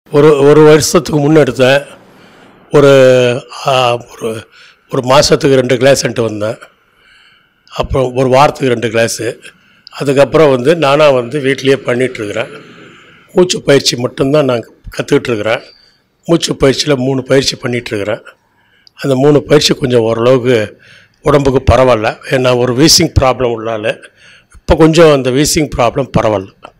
ஒரு வருஷத்துக்கு முன்னே எடுத்தேன். ஒரு ஒரு மாதத்துக்கு 2 கிளாஸ்ன்ட்டு வந்தேன். அப்புறம் ஒரு வாரத்துக்கு 2 கிளாஸு. அதுக்கப்புறம் நானாக வீட்டிலையே பண்ணிகிட்ருக்கிறேன். மூச்சு பயிற்சி மட்டும்தான் நான் கற்றுக்கிட்டுருக்கிறேன். மூச்சு பயிற்சியில் 3 பயிற்சி பண்ணிகிட்ருக்கிறேன். அந்த 3 பயிற்சி கொஞ்சம் ஓரளவுக்கு உடம்புக்கு பரவாயில்ல. ஏன்னா ஒரு வீசிங் ப்ராப்ளம் உள்ளால் இப்போ கொஞ்சம் அந்த வீசிங் ப்ராப்ளம் பரவாயில்ல.